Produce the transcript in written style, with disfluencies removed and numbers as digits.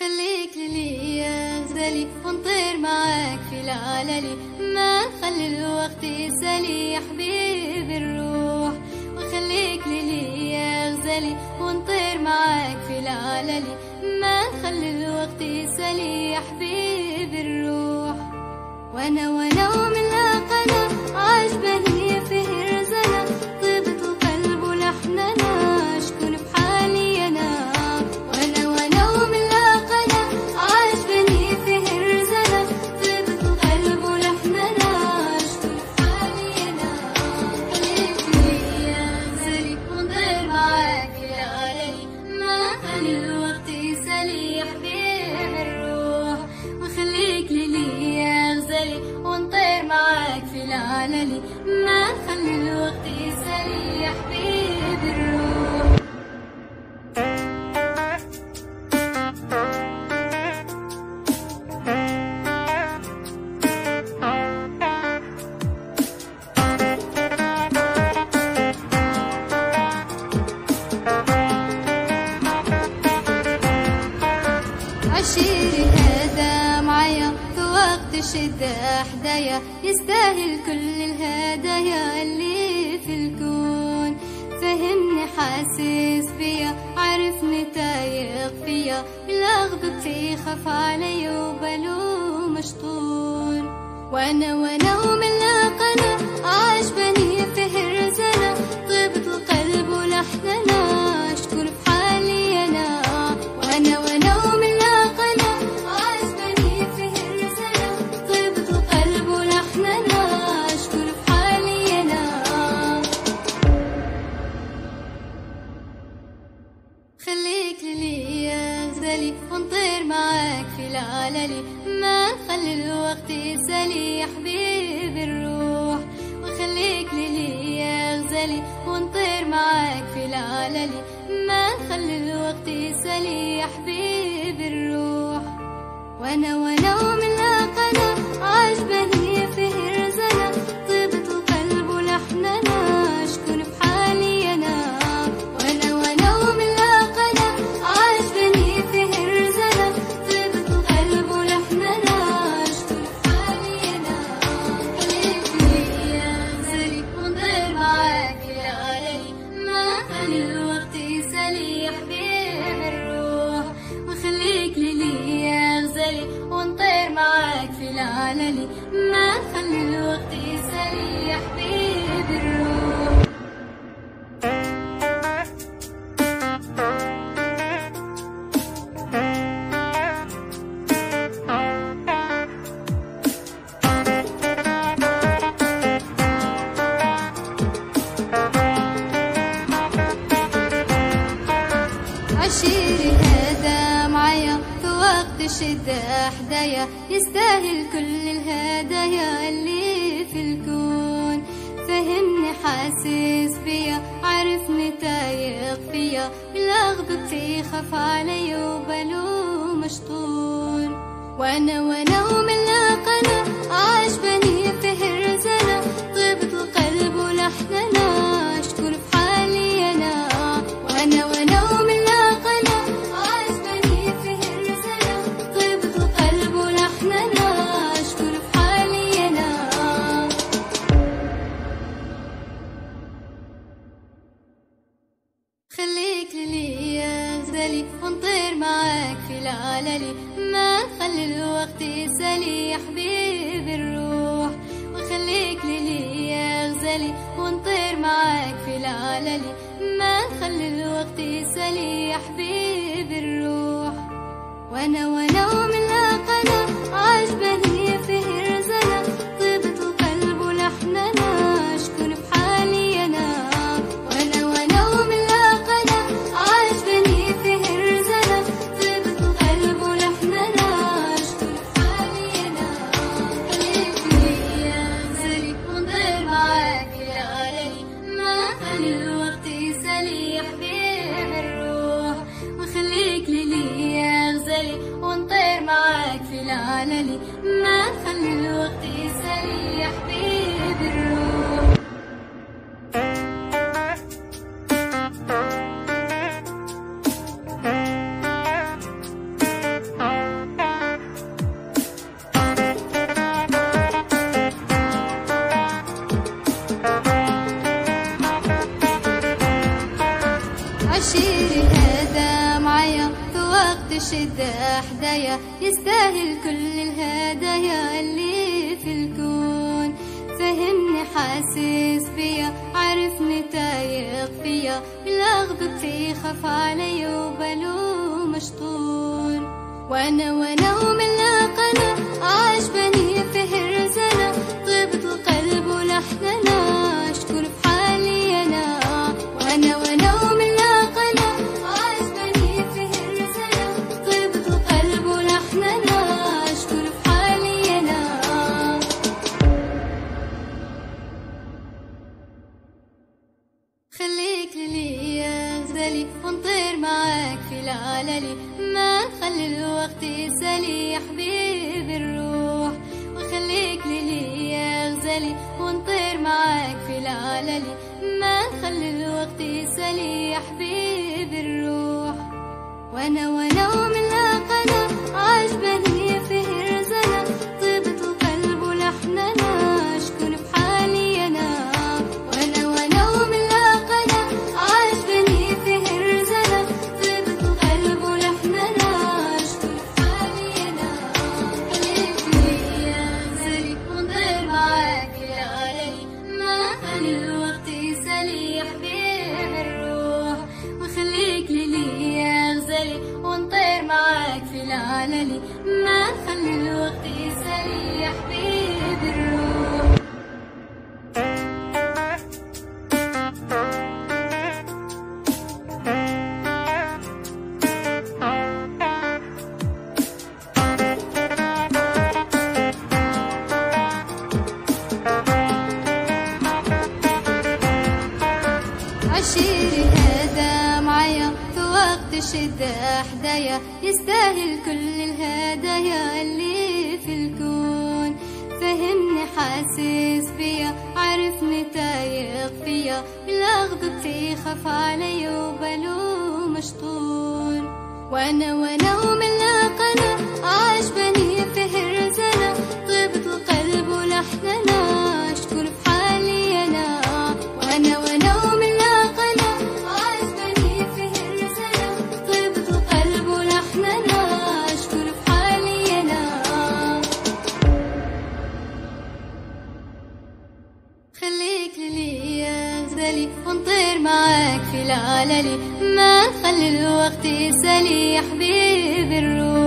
خليك لي يا غزالي ونطير معاك في العلالي، ما نخلي الوقت يسالي يا حبيبي الروح. وخليك لي يا غزالي ونطير معاك في العلالي، ما نخلي الوقت يسالي يا حبيبي الروح. وانا ومن لاقنا عجبني فيه رزنا، طيبة القلب ولحننا شكون في حالي انا. وانا ومن لاقنا عجبني فيه رزنا، طيبة القلب ولحننا شكون في حالي انا. خليك لي يا غزالي ونطير معاك في العلالي، ما خلي الوقت يسالي يا حبيبي الروح. وخليك لي يا غزالي ونطير معاك في العلالي، ما نخلي الوقت يسالي يا حبيبي الروح. عشيري هذا معايا في وقت الشدة حدايا، يستاهل كل الهدايا اللي في الكون. فهمني حاسس بيا، عرفني تايق فيا، لا غضبتي خاف علي وبالو مشطور. وانا ومن لاقنا عجبني فيه رزنا، طيبة القلب ولحننا شكون في حالي انا. وانا ومن لاقنا عجبني فيه رزنا، طيبة القلب ولحننا شكون في حالي انا. خليك لي يا غزالي ونطير معاك في العلالي، ما نخلي الوقت يسالي يا حبيبي الروح. وخليك لي يا غزالي ونطير معاك في العلالي، ما نخلي الوقت يسالي يا حبيبي الروح. وانا ومن لاقنا عجبني فيه رزنا، طيبة القلب ولحننا شكون في حالي انا. وانا ومن لاقنا عجبني فيه رزنا، طيبة القلب ولحننا شكون في حالي انا. خليك لي يا غزالي ونطير معاك في العلالي، ما خلي الوقت يسالي يا حبيبي الروح. وخليك لي يا غزالي ونطير معاك في العلالي، ما نخلي الوقت يسالي يا حبيبي الروح. عشيري هذا معايا في وقت الشدة حدايا، يستاهل كل الهدايا اللي في الكون. فهمني حاسس بيا، عرفني تايق فيا، لا غضبتي خاف علي وبالو مشطور. وانا ومن لاقنا عجبني فيه رزنا، طيبة القلب ولحننا شكون في حالي انا. وانا ومن لاقنا عجبني فيه رزنا، طيبة القلب ولحننا شكون في حالي انا. خليك لي يا غزالي ونطير معاك في العلالي، ما نخلي الوقت يسالي يا حبيبي الروح. وخليك لي يا غزالي ونطير معاك في العلالي، ما نخلي الوقت يسالي يا حبيبي الروح. وانا ومن لاقنا عجبني فيه رزنا، طيبة القلب ولحننا شكون في حالي انا. وانا ومن لاقنا عجبني فيه رزنا، طيبة القلب ولحننا شكون في حالي انا. خليك لي يا غزالي ونطير معاك في العلالي، ما خلي الوقت يسالي يا حبيبي الروح. وخليك لي يا غزالي ونطير معاك في العلالي، ما نخلي الوقت يسالي يا حبيبي الروح. شدة حدايا يستاهل كل الهدايا اللي في الكون. فهمني حاسس بيا عرفني تايق فيا، بلا غضبتي خاف علي وبالو مشطور. وانا ومن لاقنا عجبني فهر زنا، طيبة القلب ولحننا اشكر في حالي انا. وانا ومن لاقنا عجبني فهر زنا، طيبة القلب ولحننا اشكر في حالي انا. خليك ليا غزالي ونطير معاك في العلالي، ما نخلي الوقت يسالي يا حبيبي الروح. وخليك ليا غزالي ونطير معاك في العلالي، ما نخلي الوقت يسالي يا حبيبي الروح. وانا ومن لاقنا عجبني فهر زنا، طيبة القلب ولحننا اشكر في حالي انا. وانا ومن لاقنا عجبني فهر زنا، طيبة القلب ولحننا اشكر في حالي انا. خليك ليا غزالي ونطير معاك في العلالي، ما خلي الوقت يسالي يا حبيبي الروح. وخليك ليا غزالي ونطير معاك في العلالي، ما نخلي الوقت يسالي يا حبيبي الروح. عشيري هذا معايا في وقت شدة حدايا، يستاهل كل الهدايا اللي في الكون. فهمني حاسس بيا عرفني تايق فيا، بلا غضبتي خاف علي وبالو مشطور. وانا ومن لاقنا عجبني فهر زنا، طيبة القلب ولحننا اشكر في حالي انا. وانا ومن لاقنا عجبني فهر زنا، طيبة القلب ولحننا اشكر في حالي انا. خليك ليا غزالي ونطير معاك في العلالي، ما نخلي الوقت يسالي يا حبيبي الروح.